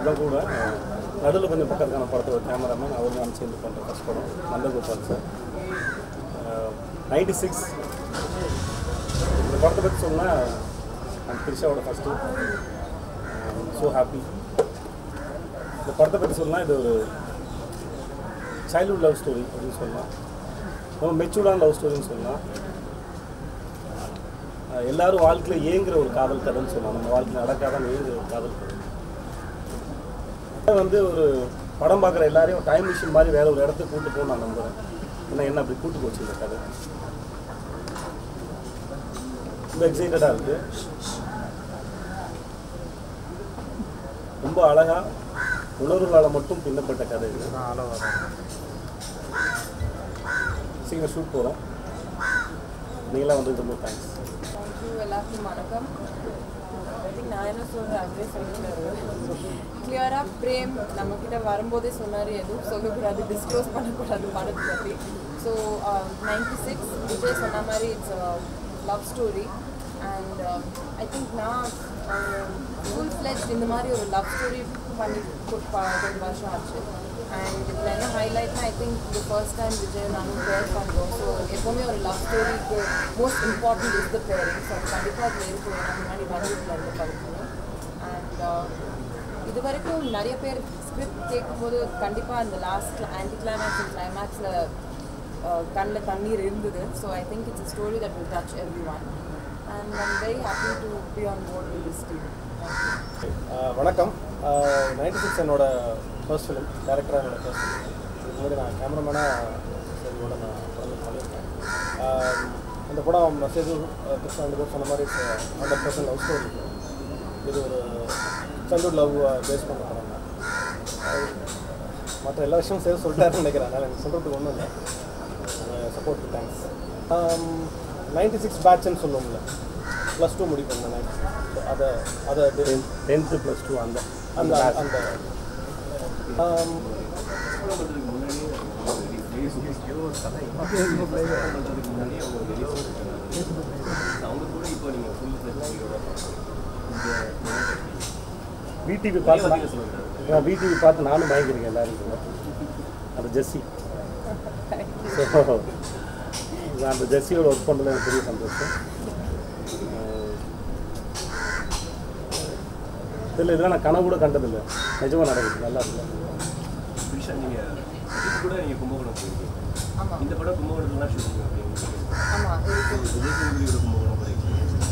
தான் கூட Naduvula Konjam Pakkatha Kanom படத்தோட கேமராமேன் அவர் நான் சேர்ந்து பண்ணுற ஃபர்ஸ்ட் படம் Nandagopal சார் 96 இந்த படத்தை பற்றி சொன்னால் Trishaவோட ஃபஸ்ட்டு ஸோ ஹாப்பி இந்த படத்தை பற்றி சொல்லலாம் இது ஒரு சைல்ட்ஹுட் லவ் ஸ்டோரி அப்படின்னு சொல்லலாம் ரொம்ப மெச்சூர்டான லவ் ஸ்டோரின்னு சொல்லலாம் எல்லாரும் வாழ்க்கையில் ஏங்குற ஒரு காதல் கதைன்னு சொல்லலாம் நம்ம வாழ்க்கையில் நடக்காதான் ஏங்குற ஒரு காதல் கதை வந்து ஒரு படம் பார்க்குற எல்லாரையும் டைம் மிஷின் மாதிரி வேற ஒரு இடத்துக்கு கூட்டு போகணும் நான் நம்புகிறேன் ஏன்னா என்ன அப்படி கூட்டு போச்சு இந்த கதை ரொம்ப எக்ஸைட்டடாக இருக்குது ரொம்ப அழகாக உணர்வுகளால் மட்டும் பின்னப்பட்ட கதை இது சீக்கிரம் ஷூட் போகிறோம் நீங்களாம் வந்து ரொம்ப தேங்க்ஸ் தேங்க்யூ எல்லாருக்கும் வணக்கம் ஐ திங்க் நான் என்ன சொல்கிறேன் அப்படியே சொல்லிட்டாரு கிளியராக பிரேம் நம்மக்கிட்ட வரும்போதே சொன்னார் எதுவும் சொல்லக்கூடாது டிஸ்க்ளோஸ் பண்ணக்கூடாது படத்தை பற்றி ஸோ 96 விஜய் சொன்ன மாதிரி it's love story and I think நான் ஃபுல் ஃப்ளெஜ்ட் இந்த மாதிரி ஒரு லவ் ஸ்டோரி பண்ணி கொஞ்சம் வருஷம் ஆச்சு அண்ட் இதில் என்ன ஹைலைட்னா I think the first time Vijay நானும் பேர் பண்ணுறோம் ஸோ எப்போவுமே ஒரு லவ் ஸ்டோரிக்கு most important is the pairing so கண்டிப்பாக அதில் இருக்கும் நான் முன்னாடி வந்துட்டு இருந்து படிக்கணும் அண்ட் இது வரைக்கும் நிறைய பேர் ஸ்கிரிப்ட் கேட்கும்போது கண்டிப்பாக அந்த லாஸ்ட்டில் ஆன்டி கிளைமேக்ஸ் அண்ட் கிளைமேக்ஸில் கண்ணில் தண்ணீர் இருந்தது so I think it's a story that will touch everyone and I am very happy to be on board with this team வணக்கம் 96 என்னோட ஃபர்ஸ்ட் ஃபிலிம் டேரக்டராக என்னோட ஃபர்ஸ்ட் ஃபிலிம் இதுக்கு முன்னாடி நான் கேமராமேனாக சரியோட நான் படம் பண்ணியிருக்கேன் இந்த படம் சேது கிருஷ்ணா 2 பேர் சொன்ன மாதிரி 100% லவ் ஸ்டோரி இது ஒரு சைல்ட்ஹுட் லவ் பேஸ் பண்ண படம் தான் மற்ற எல்லா விஷயமும் சேர்த்து சொல்லிட்டாருன்னு நினைக்கிறேன் அதனால் எனக்கு சொல்கிறதுக்கு ஒன்றும் இல்லை சப்போர்ட் தேங்க்ஸ் 96 பேட்ச்ன்னு சொல்லுவோம்ல +2 முடிப்போம் 96 அதை 10th +2 அந்த அந்த அந்த VTV பார்த்து நானும் பயங்கரிக்கேன் எல்லாருக்கும் அது ஜெஸ்ஸி நான் அந்த ஜெஸ்ஸியோட ஒர்க் பண்ணுறது எனக்கு பெரிய சந்தோஷம் இல்லை இதெல்லாம் நான் கனவு கூட கண்டதில்லை நிஜமாக நடக்குது நல்லா இருக்கு Trisha நீங்கள் கூட நீங்கள் கும்பகோணம் போயிருக்கீங்க இந்த படம் கும்பகோணத்துலாம் ஷூட் ஆமாம் விஜய் கும்பகோணம் போயிருக்கீங்க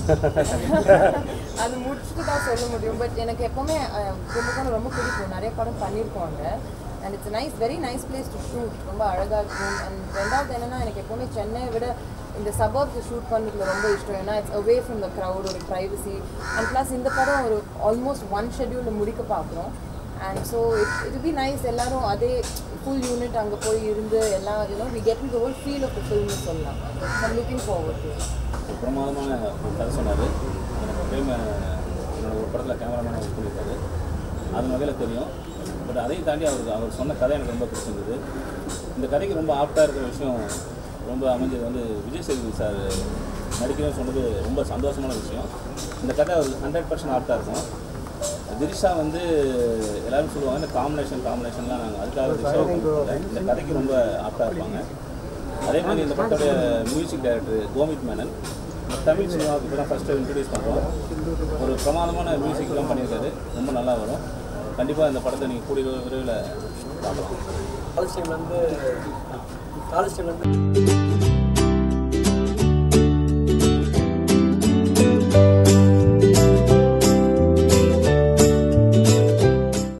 அது முடிச்சுட்டு தான் சொல்ல முடியும் பட் எனக்கு எப்போவுமே கும்பகோணம் ரொம்ப பிடிக்கும் நிறைய படம் பண்ணியிருக்கோங்க and it's nice very nice place to shoot ரொம்ப அழகாக இருக்கும் அண்ட் ரெண்டாவது என்னென்னா எனக்கு எப்போவுமே சென்னையை விட இந்த சபர்ப்ஸ் ஷூட் பண்ணுறதுல ரொம்ப இஷ்டம் ஏன்னா it's away from the crowd ஒரு ப்ரைவசி அண்ட் ப்ளஸ் இந்த படம் ஒரு ஆல்மோஸ்ட் ஒன் ஷெட்யூலில் முடிக்க பார்க்குறோம் and so it be nice எல்லாரும் அதே ஃபுல் யூனிட் அங்கே போய் இருந்து எல்லாம் you know we get the whole feel of the ஃபில்ம்னு சொல்லலாம் ஐம் லுக்கிங் ஃபார்வர்ட் டு பிரமாதமான ஒரு கதை சொன்னார் எனக்கு பிரேம என்னோட ஒரு படத்தில் கேமராமேனாக ஒர்க் பண்ணியிருக்காரு அது வகையில் தெரியும் பட் அதையும் தாண்டி அவர் சொன்ன கதை எனக்கு ரொம்ப பிடிச்சிருந்தது இந்த கதைக்கு ரொம்ப ஆப்டாக இருக்கிற விஷயம் ரொம்ப அமைஞ்சது வந்து விஜய் சேதுபதி சார் நடிக்கிறேன்னு சொன்னது ரொம்ப சந்தோஷமான விஷயம் இந்த கதை அவர் 100% ஆப்டாக இருக்கும் திரிஷா வந்து எல்லோரும் சொல்லுவாங்க இந்த காம்பினேஷன்லாம் நாங்கள் அதுக்காக திரிஷா இந்த கதைக்கு ரொம்ப ஆப்டாக இருப்பாங்க அதே மாதிரி இந்த படத்தோடைய மியூசிக் டைரக்டர் கோமித் மேனன் தமிழ் சினிமாவுக்கு இப்போ தான் ஃபஸ்ட்டு இன்ட்ரடியூஸ் பண்ணுறோம் ஒரு பிரமாதமான மியூசிக்லாம் பண்ணியிருக்காரு ரொம்ப நல்லா வரும் கண்டிப்பாக இந்த படத்தை நீங்கள் கூடிய விரைவில் பார்க்கலாம் காலேஜ் டைம்லேருந்து